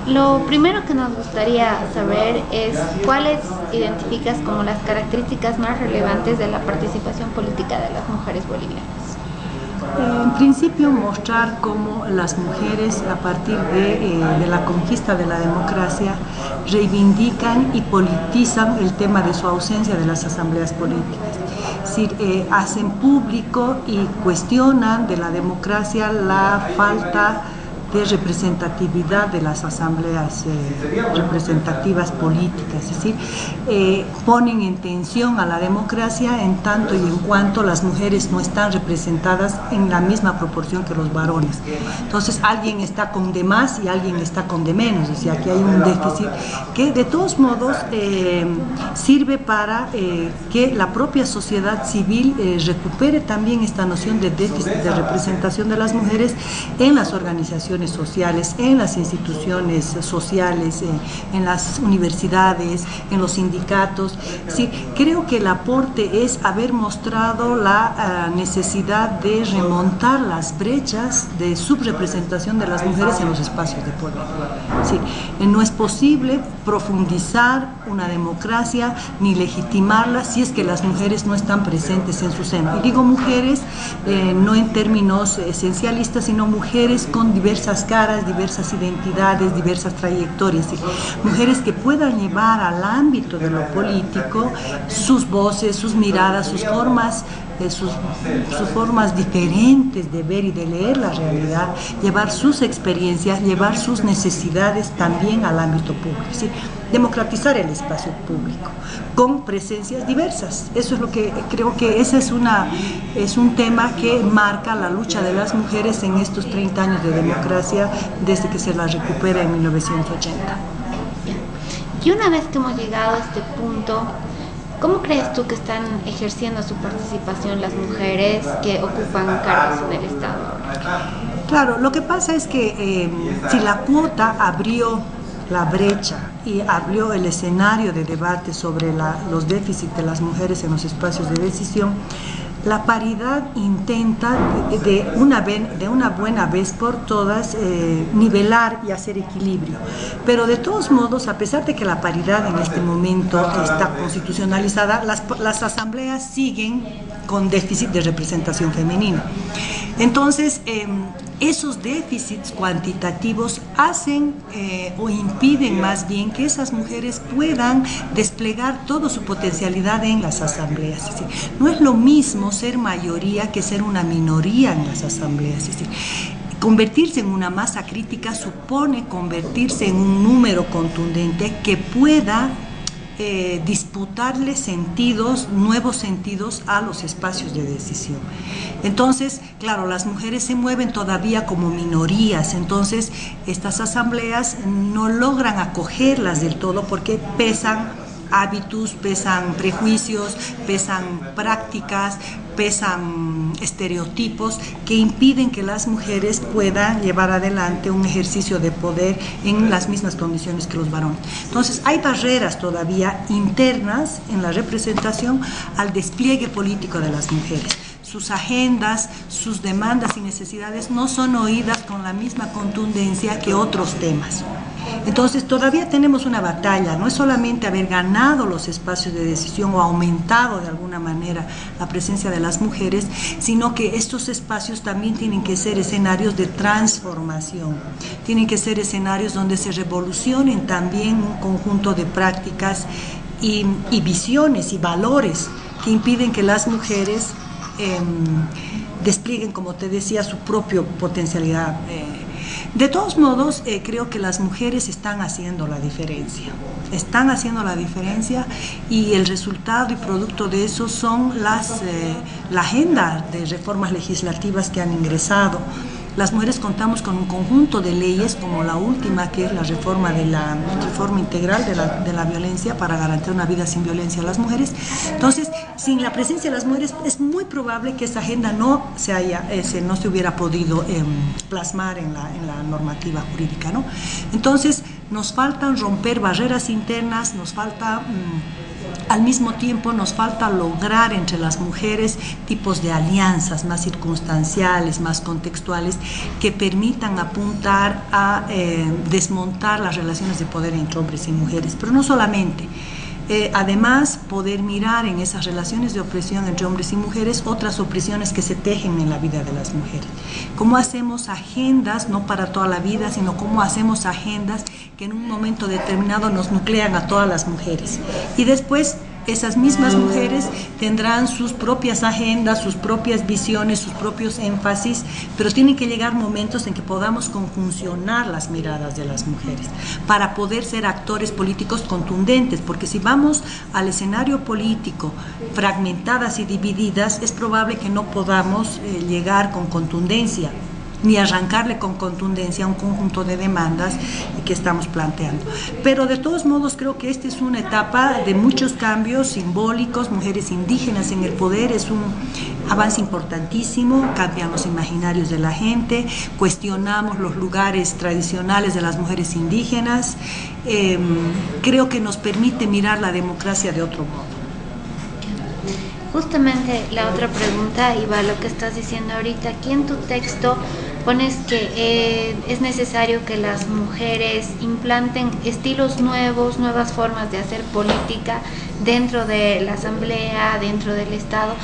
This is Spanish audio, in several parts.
Lo primero que nos gustaría saber es cuáles identificas como las características más relevantes de la participación política de las mujeres bolivianas. En principio, mostrar cómo las mujeres, a partir de la conquista de la democracia, reivindican y politizan el tema de su ausencia de las asambleas políticas. Es decir, hacen público y cuestionan de la democracia la falta de representatividad de las asambleas representativas políticas, es decir, ponen en tensión a la democracia en tanto y en cuanto las mujeres no están representadas en la misma proporción que los varones. Entonces alguien está con de más y alguien está con de menos, o sea que hay un déficit que de todos modos sirve para que la propia sociedad civil recupere también esta noción de déficit de representación de las mujeres en las organizaciones sociales, en las instituciones sociales, en las universidades, en los sindicatos. Sí, creo que el aporte es haber mostrado la necesidad de remontar las brechas de subrepresentación de las mujeres en los espacios de poder. Sí, no es posible profundizar una democracia ni legitimarla si es que las mujeres no están presentes en su seno. Y digo mujeres no en términos esencialistas, sino mujeres con diversas caras, diversas identidades, diversas trayectorias. ¿Sí? Mujeres que puedan llevar al ámbito de lo político sus voces, sus miradas, sus formas diferentes de ver y de leer la realidad, llevar sus experiencias, llevar sus necesidades también al ámbito público. ¿Sí? Democratizar el espacio público con presencias diversas. Eso es lo que creo que ese es un tema que marca la lucha de las mujeres en estos 30 años de democracia desde que se la recupera en 1980. Y una vez que hemos llegado a este punto, ¿cómo crees tú que están ejerciendo su participación las mujeres que ocupan cargos en el Estado? Claro, lo que pasa es que si la cuota abrió la brecha y abrió el escenario de debate sobre los déficits de las mujeres en los espacios de decisión, la paridad intenta de una buena vez por todas nivelar y hacer equilibrio. Pero de todos modos, a pesar de que la paridad en este momento está constitucionalizada, las asambleas siguen con déficit de representación femenina. Entonces, esos déficits cuantitativos hacen o impiden más bien que esas mujeres puedan desplegar toda su potencialidad en las asambleas. Es decir, no es lo mismo ser mayoría que ser una minoría en las asambleas. Es decir, convertirse en una masa crítica supone convertirse en un número contundente que pueda disputarle nuevos sentidos a los espacios de decisión. Entonces, claro, las mujeres se mueven todavía como minorías, entonces estas asambleas no logran acogerlas del todo porque pesan hábitos, pesan prejuicios, pesan prácticas, pesan estereotipos que impiden que las mujeres puedan llevar adelante un ejercicio de poder en las mismas condiciones que los varones. Entonces hay barreras todavía internas en la representación al despliegue político de las mujeres. Sus agendas, sus demandas y necesidades no son oídas con la misma contundencia que otros temas. Entonces todavía tenemos una batalla, no es solamente haber ganado los espacios de decisión o aumentado de alguna manera la presencia de las mujeres, sino que estos espacios también tienen que ser escenarios de transformación, tienen que ser escenarios donde se revolucionen también un conjunto de prácticas y visiones y valores que impiden que las mujeres desplieguen, como te decía, su propia potencialidad. De todos modos, creo que las mujeres están haciendo la diferencia y el resultado y producto de eso son la agenda de reformas legislativas que han ingresado. Las mujeres contamos con un conjunto de leyes, como la última, que es la reforma integral de la violencia para garantizar una vida sin violencia a las mujeres. Entonces, sin la presencia de las mujeres es muy probable que esa agenda no se hubiera podido plasmar en la normativa jurídica, ¿no? Entonces, nos faltan romper barreras internas, nos falta Al mismo tiempo nos falta lograr entre las mujeres tipos de alianzas más circunstanciales, más contextuales, que permitan apuntar a desmontar las relaciones de poder entre hombres y mujeres, pero no solamente. Además, poder mirar en esas relaciones de opresión entre hombres y mujeres otras opresiones que se tejen en la vida de las mujeres. Cómo hacemos agendas, no para toda la vida, sino cómo hacemos agendas que en un momento determinado nos nuclean a todas las mujeres. Y después esas mismas mujeres tendrán sus propias agendas, sus propias visiones, sus propios énfasis, pero tienen que llegar momentos en que podamos conjuncionar las miradas de las mujeres para poder ser actores políticos contundentes, porque si vamos al escenario político fragmentadas y divididas, es probable que no podamos llegar con contundencia ni arrancarle con contundencia a un conjunto de demandas que estamos planteando. Pero de todos modos creo que esta es una etapa de muchos cambios simbólicos, mujeres indígenas en el poder, es un avance importantísimo, cambian los imaginarios de la gente, cuestionamos los lugares tradicionales de las mujeres indígenas, creo que nos permite mirar la democracia de otro modo. Justamente la otra pregunta iba a lo que estás diciendo ahorita. Aquí en tu texto pones que es necesario que las mujeres implanten estilos nuevos, nuevas formas de hacer política dentro de la asamblea, dentro del Estado,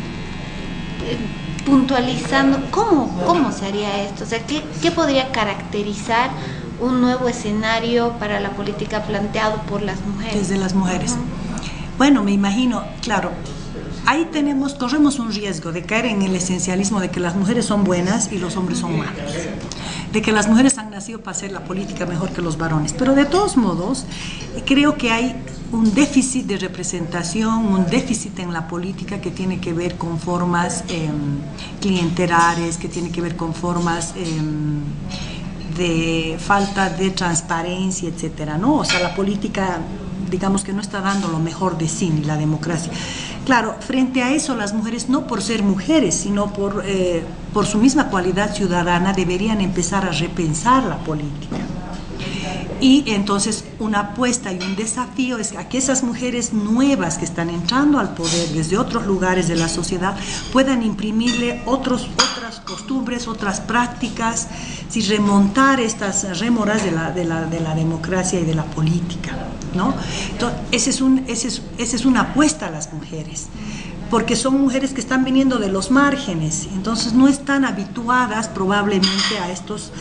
puntualizando cómo se haría esto, o sea, qué podría caracterizar un nuevo escenario para la política planteado por las mujeres. Desde las mujeres. Bueno, me imagino, claro, ahí corremos un riesgo de caer en el esencialismo de que las mujeres son buenas y los hombres son malos, de que las mujeres han nacido para hacer la política mejor que los varones, pero de todos modos creo que hay un déficit de representación, un déficit en la política que tiene que ver con formas clientelares, que tiene que ver con formas de falta de transparencia, etcétera, ¿no? O sea, la política, digamos que no está dando lo mejor de sí, ni la democracia. Claro, frente a eso, las mujeres, no por ser mujeres, sino por su misma cualidad ciudadana, deberían empezar a repensar la política. Y entonces una apuesta y un desafío es a que esas mujeres nuevas que están entrando al poder desde otros lugares de la sociedad puedan imprimirle otras costumbres, otras prácticas, si remontar estas rémoras de la democracia y de la política, ¿no? Entonces, esa es una apuesta a las mujeres, porque son mujeres que están viniendo de los márgenes, entonces no están habituadas probablemente a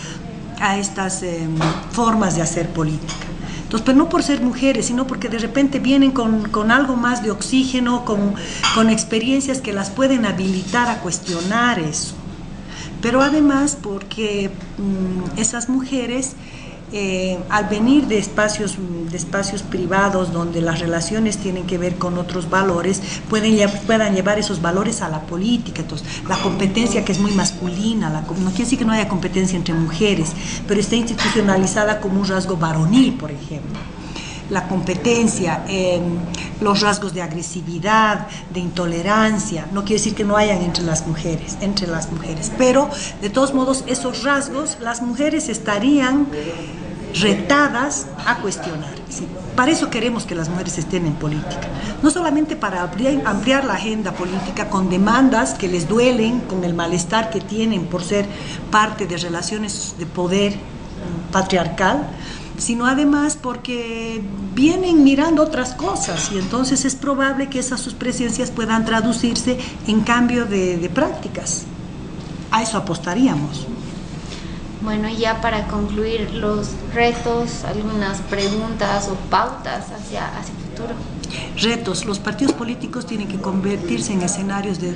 estas formas de hacer política. Entonces, pero no por ser mujeres, sino porque de repente vienen con algo más de oxígeno, con experiencias que las pueden habilitar a cuestionar eso. Pero además porque esas mujeres, al venir de espacios privados donde las relaciones tienen que ver con otros valores, puedan llevar esos valores a la política. Entonces, la competencia, que es muy masculina, no quiere decir que no haya competencia entre mujeres, pero está institucionalizada como un rasgo varonil, por ejemplo. La competencia, los rasgos de agresividad, de intolerancia, no quiere decir que no hayan entre las mujeres, pero de todos modos esos rasgos las mujeres estarían retadas a cuestionar. ¿Sí? Para eso queremos que las mujeres estén en política, no solamente para ampliar la agenda política con demandas que les duelen, con el malestar que tienen por ser parte de relaciones de poder patriarcal, sino además porque vienen mirando otras cosas y entonces es probable que sus presencias puedan traducirse en cambio de prácticas. A eso apostaríamos. Bueno, y ya para concluir, los retos, algunas preguntas o pautas hacia futuro. Retos. Los partidos políticos tienen que convertirse en escenarios de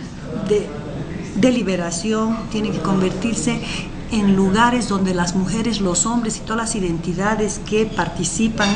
deliberación, tienen que convertirse en lugares donde las mujeres, los hombres y todas las identidades que participan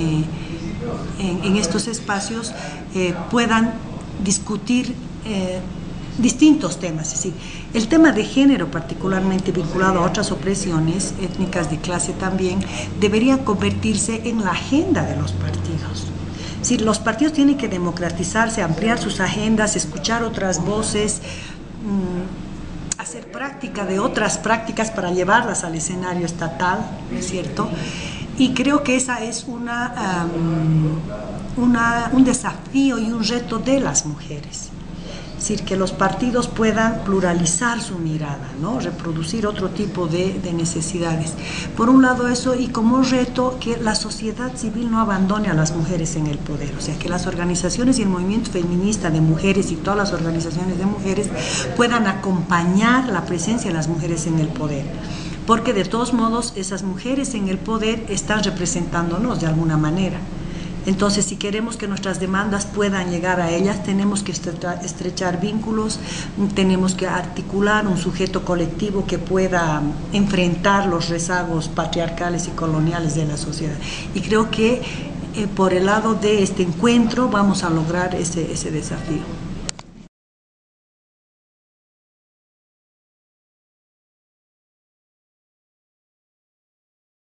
en estos espacios puedan discutir distintos temas. Es decir, el tema de género, particularmente vinculado a otras opresiones étnicas, de clase también, debería convertirse en la agenda de los partidos. Es decir, los partidos tienen que democratizarse, ampliar sus agendas, escuchar otras voces, hacer práctica de otras prácticas para llevarlas al escenario estatal, ¿no es cierto? Y creo que esa es un desafío y un reto de las mujeres. Es decir, que los partidos puedan pluralizar su mirada, ¿no? Reproducir otro tipo de necesidades. Por un lado eso, y como reto que la sociedad civil no abandone a las mujeres en el poder, o sea, que las organizaciones y el movimiento feminista de mujeres y todas las organizaciones de mujeres puedan acompañar la presencia de las mujeres en el poder. Porque de todos modos esas mujeres en el poder están representándonos de alguna manera. Entonces, si queremos que nuestras demandas puedan llegar a ellas, tenemos que estrechar vínculos, tenemos que articular un sujeto colectivo que pueda enfrentar los rezagos patriarcales y coloniales de la sociedad. Y creo que por el lado de este encuentro vamos a lograr ese desafío.